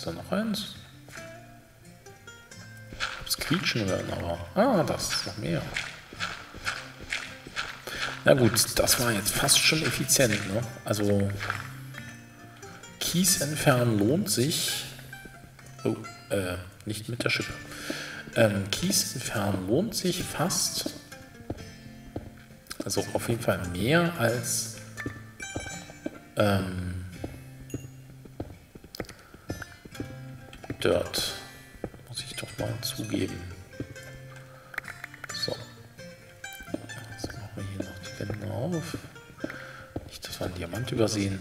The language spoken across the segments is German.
Ist da noch eins? Das quietschen werden, aber... Ah, das ist noch mehr. Na gut, das war jetzt fast schon effizient, ne? Also... Kies entfernen lohnt sich. Oh, nicht mit der Schippe. Kies entfernen lohnt sich fast. Also auf jeden Fall mehr als Dirt. Muss ich doch mal zugeben. So. Jetzt machen wir hier noch die Wände auf. Nicht, dass wir einen Diamant übersehen.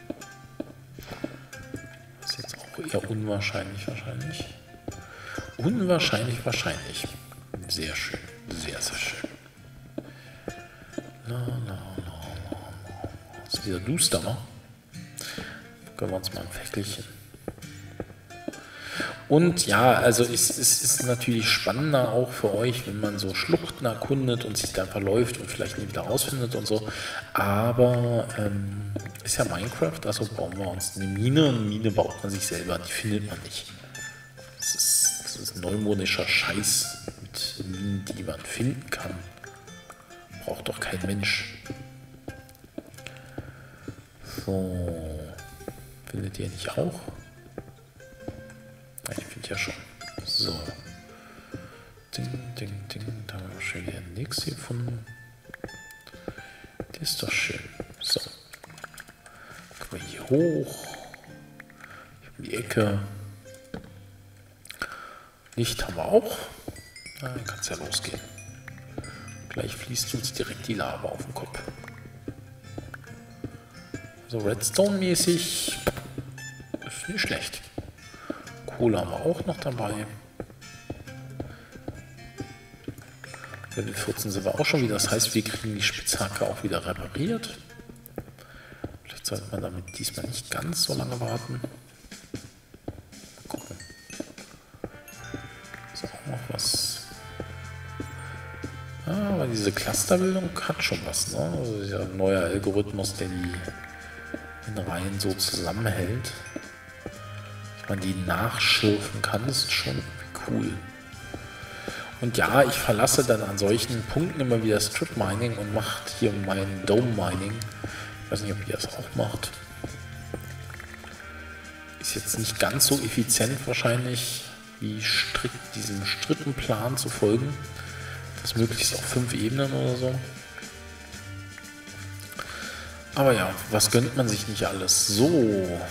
Das ist jetzt auch eher unwahrscheinlich wahrscheinlich. Unwahrscheinlich wahrscheinlich. Sehr schön. Sehr, sehr schön. Das ist wieder duster, ne? Gönnen wir uns mal ein Fäckelchen. Und ja, also es ist natürlich spannender auch für euch, wenn man so Schluchten erkundet und sich dann verläuft und vielleicht nie wieder rausfindet und so. Aber ist ja Minecraft, also bauen wir uns eine Mine. Eine Mine baut man sich selber, die findet man nicht. Das ist neumodischer Scheiß mit Minen, die man finden kann. Braucht doch kein Mensch. So. Findet ihr nicht auch? Ich finde ja schon. So. Ding, ding, ding. Da haben wir schon wieder nichts hier gefunden. Das ist doch schön. So. Kommen wir hier hoch. In die Ecke. Licht haben wir auch. Na, dann kann es ja losgehen. Gleich fließt uns direkt die Lava auf den Kopf. So Redstone-mäßig ist nicht schlecht. Kohle haben wir auch noch dabei. Level 14 sind wir auch schon wieder. Das heißt, wir kriegen die Spitzhacke auch wieder repariert. Vielleicht sollte man damit diesmal nicht ganz so lange warten. Mal gucken. Ist auch noch was. Ah, aber diese Clusterbildung hat schon was, ne? Also dieser neue Algorithmus, der die in Reihen so zusammenhält. Dass man die nachschürfen kann, ist schon cool. Und ja, ich verlasse dann an solchen Punkten immer wieder Strip Mining und mache hier mein Dome Mining. Ich weiß nicht, ob ihr das auch macht. Ist jetzt nicht ganz so effizient wahrscheinlich, wie strikt diesem Strippenplan zu folgen. Das möglichst auf 5 Ebenen oder so. Aber ja, was gönnt man sich nicht alles? So.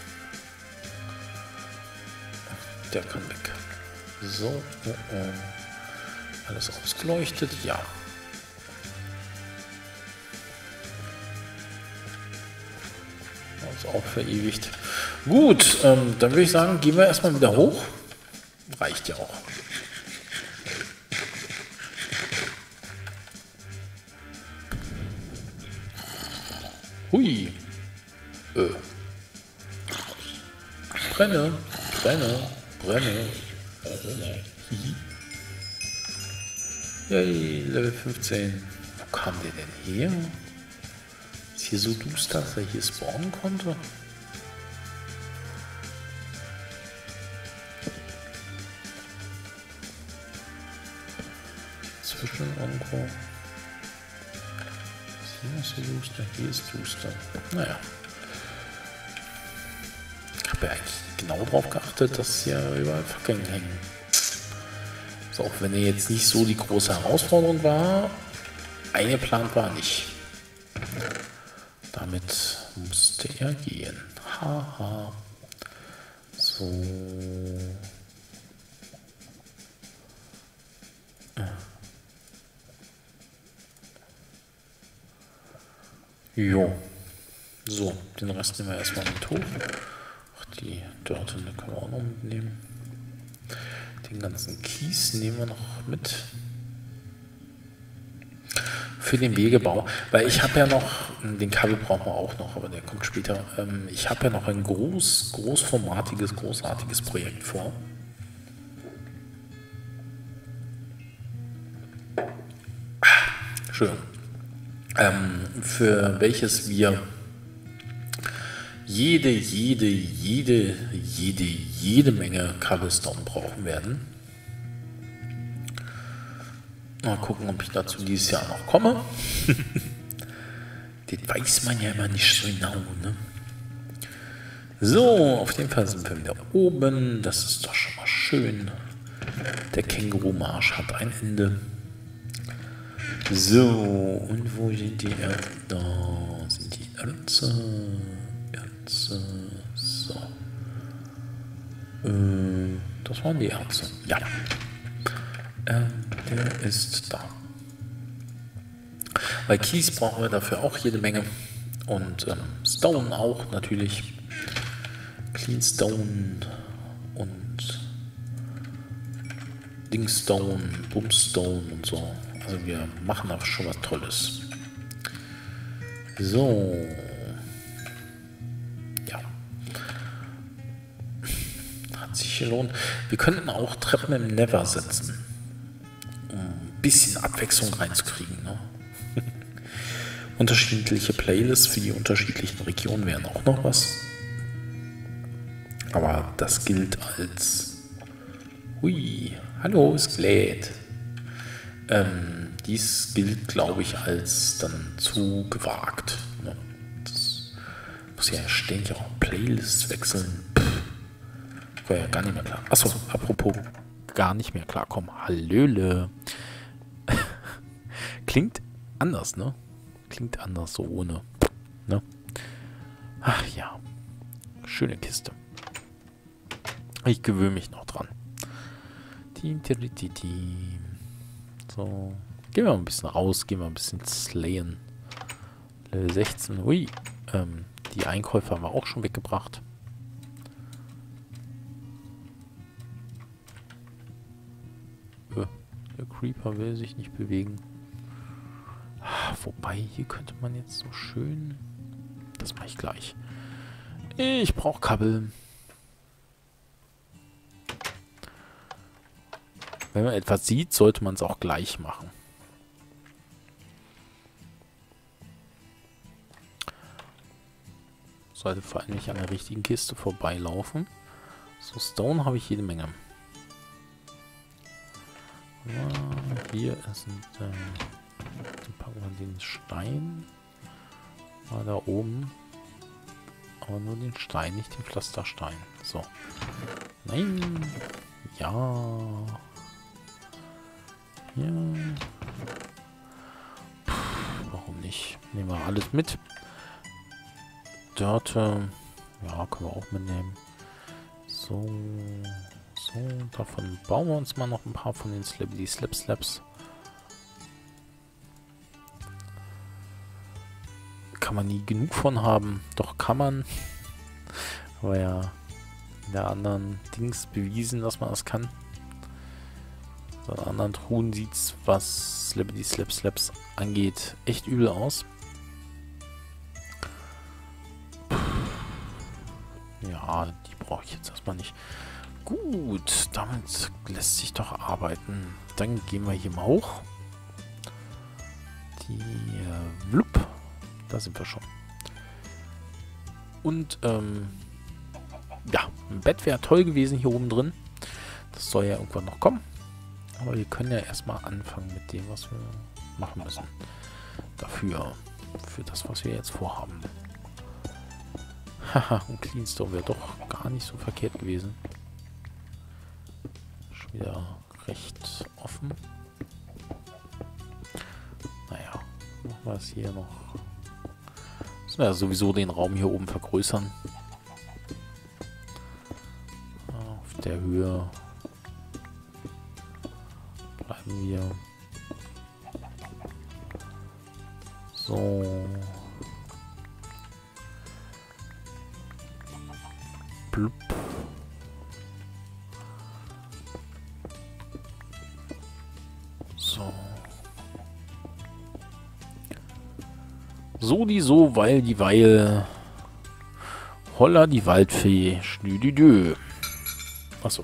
Der kann weg. So. Alles ausgeleuchtet? Ja. Das ist auch verewigt. Gut, dann würde ich sagen, gehen wir erstmal wieder hoch. Reicht ja auch. Hui. Brenne, brenne, brenne. Yay, Level 15. Wo kam der denn her? Ist hier so duster, dass er hier spawnen konnte? Zwischen irgendwo. Hier ist so duster, hier ist duster. Naja. Ich habe ja eigentlich genau darauf geachtet, dass hier überall Fackeln hängen. So, auch wenn er jetzt nicht so die große Herausforderung war, eingeplant war nicht. Damit musste er gehen. Haha. So. Jo. So, den Rest nehmen wir erstmal mit hoch. Ach, die Dörte können wir auch noch mitnehmen. Den ganzen Kies nehmen wir noch mit. Für den Wegebau. Weil ich habe ja noch, den Kabel brauchen wir auch noch, aber der kommt später. Ich habe ja noch ein großformatiges, großartiges Projekt vor. Schön. Für welches wir jede Menge Cobblestone brauchen werden. Mal gucken, ob ich dazu dieses Jahr noch komme. Das weiß man ja immer nicht so genau, ne? So, auf jeden Fall sind wir wieder oben. Das ist doch schon mal schön. Der Känguru-Marsch hat ein Ende. So, und wo sind die Erze? Da sind die Erze. So. Das waren die Erze. Ja. Der ist da. Bei Kies brauchen wir dafür auch jede Menge. Und Stone auch natürlich. Clean Stone und Dingstone, Bumstone und so. Also wir machen da schon was Tolles. So. Ja. Hat sich gelohnt. Wir könnten auch Treppen im Nether setzen. Um ein bisschen Abwechslung reinzukriegen. Ne? Unterschiedliche Playlists für die unterschiedlichen Regionen wären auch noch was. Aber das gilt als... Hui, hallo Skelett. Dies gilt, glaube ich, als dann zu gewagt. Ne? Das muss ja ständig auch Playlists wechseln. War ja gar nicht mehr klar. Achso, apropos gar nicht mehr klarkommen. Hallöle. Klingt anders, ne? Klingt anders so ohne. Ne? Ach ja. Schöne Kiste. Ich gewöhne mich noch dran. So. Gehen wir mal ein bisschen raus. Gehen wir ein bisschen slayen. Level 16. Ui. Die Einkäufer haben wir auch schon weggebracht. Der Creeper will sich nicht bewegen. Wobei, hier könnte man jetzt so schön... Das mache ich gleich. Ich brauche Kabel. Wenn man etwas sieht, sollte man es auch gleich machen. Sollte vor allem nicht an der richtigen Kiste vorbeilaufen. So, Stone habe ich jede Menge. Hier ist dann packen wir den Stein mal da oben. Aber nur den Stein, nicht den Pflasterstein. So. Nein. Ja. Ja. Warum nicht? Nehmen wir alles mit. Dörte. Ja, können wir auch mitnehmen. So. So, davon bauen wir uns mal noch ein paar von den Slabbity Slap Slaps. Kann man nie genug von haben. Doch kann man. Aber ja, in der anderen Dings bewiesen, dass man das kann. So, in anderen Truhen sieht es, was Slabbity Slap Slaps angeht, echt übel aus. Ja, die brauche ich jetzt erstmal nicht. Gut, damit lässt sich doch arbeiten. Dann gehen wir hier mal hoch. Die Wlup. Da sind wir schon. Und ja, ein Bett wäre toll gewesen hier oben drin. Das soll ja irgendwann noch kommen. Aber wir können ja erstmal anfangen mit dem, was wir machen müssen. Dafür. Für das, was wir jetzt vorhaben. Haha, und Cleanstone wäre doch gar nicht so verkehrt gewesen. Schon wieder recht offen. Naja, machen wir es hier noch. Müssen wir ja sowieso den Raum hier oben vergrößern. Auf der Höhe bleiben wir. So. Blub. So. So die so, weil die Weil. Holla die Waldfee. Schnüdidö. Achso.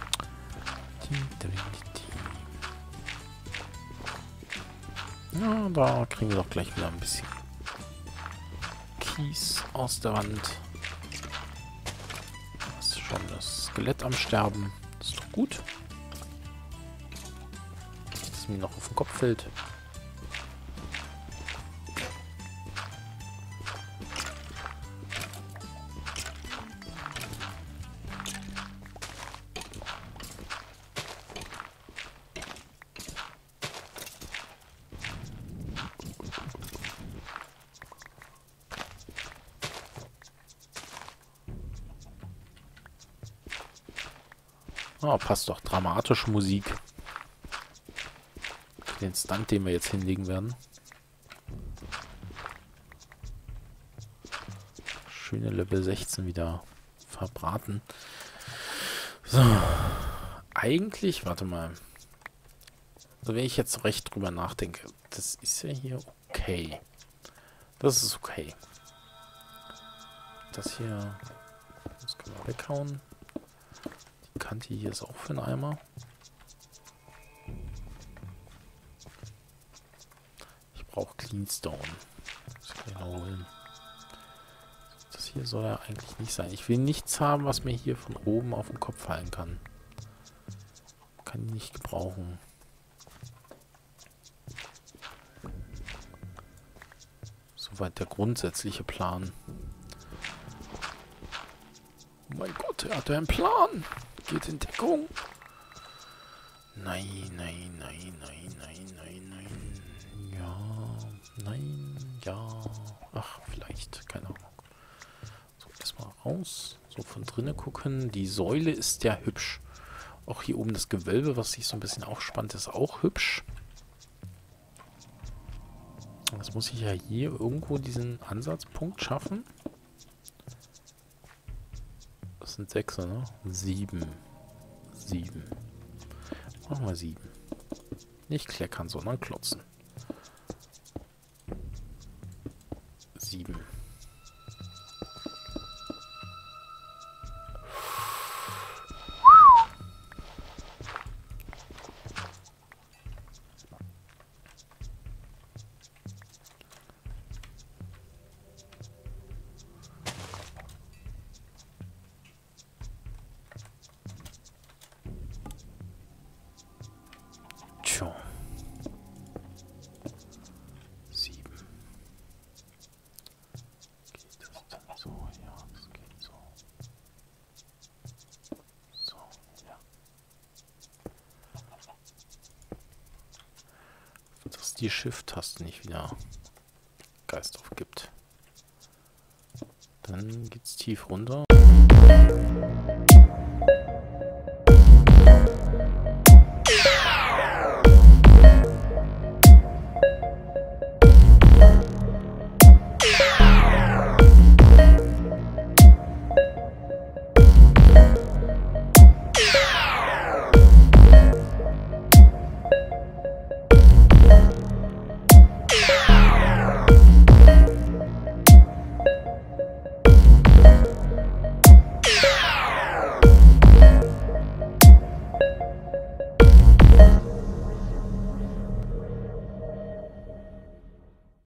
Ja, Und da kriegen wir doch gleich wieder ein bisschen Kies aus der Wand. Das ist schon das Skelett am Sterben. Das ist doch gut. Dass es mir noch auf den Kopf fällt. Ah, passt doch. Dramatische Musik. Den Stunt, den wir jetzt hinlegen werden. Schöne Level 16 wieder verbraten. So. Eigentlich, warte mal. Also wenn ich jetzt so recht drüber nachdenke, das ist ja hier okay. Das ist okay. Das hier, das können wir weghauen. Die Kante hier ist auch für einen Eimer. Ich brauche Cleanstone. Das kann ich noch holen. Das hier soll ja eigentlich nicht sein. Ich will nichts haben, was mir hier von oben auf den Kopf fallen kann. Kann ich nicht gebrauchen. Soweit der grundsätzliche Plan. Oh mein Gott, er hatte einen Plan. Geht in Deckung. Nein, nein, nein, nein, nein, nein, nein. Ja, nein, ja. Ach, vielleicht, keine Ahnung. So, erstmal raus. So, von drinnen gucken. Die Säule ist ja hübsch. Auch hier oben das Gewölbe, was sich so ein bisschen aufspannt, ist auch hübsch. Jetzt muss ich ja hier irgendwo diesen Ansatzpunkt schaffen. Das sind 6, ne? 7. 7. Machen wir 7. Nicht kleckern, sondern klotzen. 7. Tja. 7. Geht das dann so? Ja, das geht so. So, ja. Dass die Shift-Taste nicht wieder Geist aufgibt. Dann geht's tief runter.